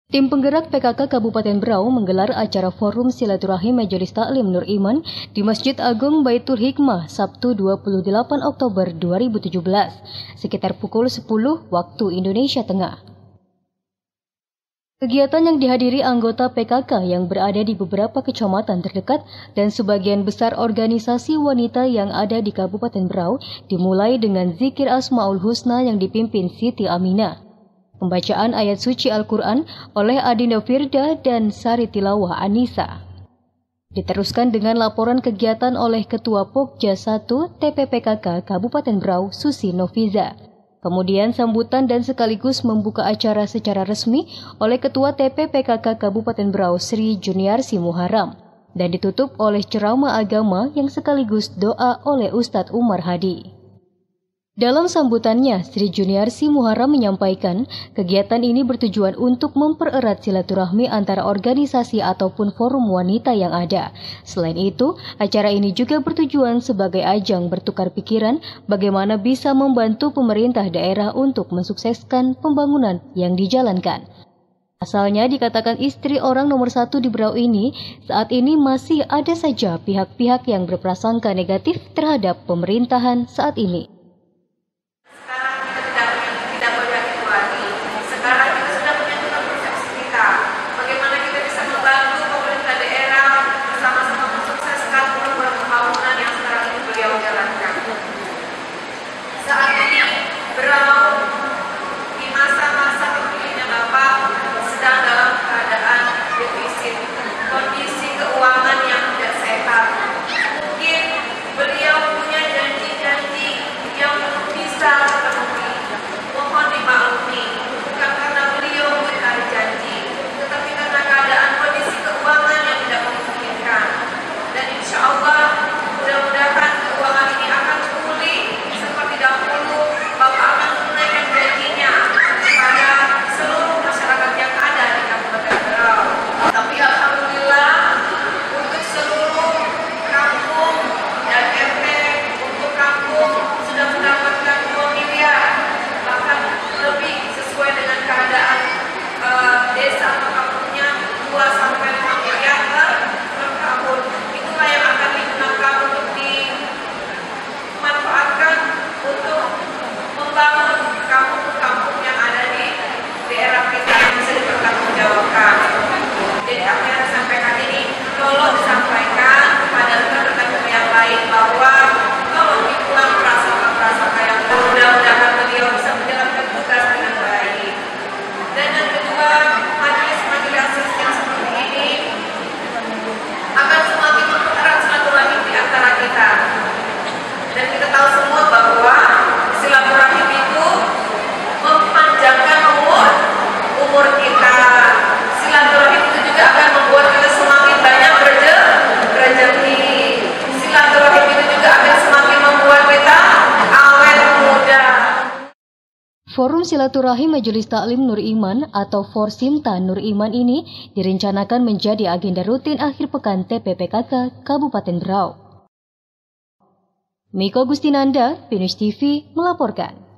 Tim penggerak PKK Kabupaten Berau menggelar acara Forum Silaturahim Majelis Taklim Nur Iman di Masjid Agung Baitul Hikmah Sabtu 28 Oktober 2017 sekitar pukul 10 waktu Indonesia Tengah. Kegiatan yang dihadiri anggota PKK yang berada di beberapa kecamatan terdekat dan sebagian besar organisasi wanita yang ada di Kabupaten Berau dimulai dengan zikir Asmaul Husna yang dipimpin Siti Aminah. Pembacaan ayat suci Al-Quran oleh Adinda Firda dan Sari Tilawah Anissa. Diteruskan dengan laporan kegiatan oleh Ketua Pokja 1 TPPKK Kabupaten Berau, Susi Noviza. Kemudian sambutan dan sekaligus membuka acara secara resmi oleh Ketua TPPKK Kabupaten Berau, Sri Juniarsi Muharram. Dan ditutup oleh ceramah agama yang sekaligus doa oleh Ustadz Umar Hadi. Dalam sambutannya, Sri Juniarsi Muharram menyampaikan kegiatan ini bertujuan untuk mempererat silaturahmi antara organisasi ataupun forum wanita yang ada. Selain itu, acara ini juga bertujuan sebagai ajang bertukar pikiran bagaimana bisa membantu pemerintah daerah untuk mensukseskan pembangunan yang dijalankan. Asalnya dikatakan istri orang nomor 1 di Berau ini, saat ini masih ada saja pihak-pihak yang berprasangka negatif terhadap pemerintahan saat ini. Forum Silaturahim Majelis Taklim Nur Iman atau Forsimta Nur Iman ini direncanakan menjadi agenda rutin akhir pekan TPPKK Kabupaten Berau. Miko Gustinanda, Pinus TV melaporkan.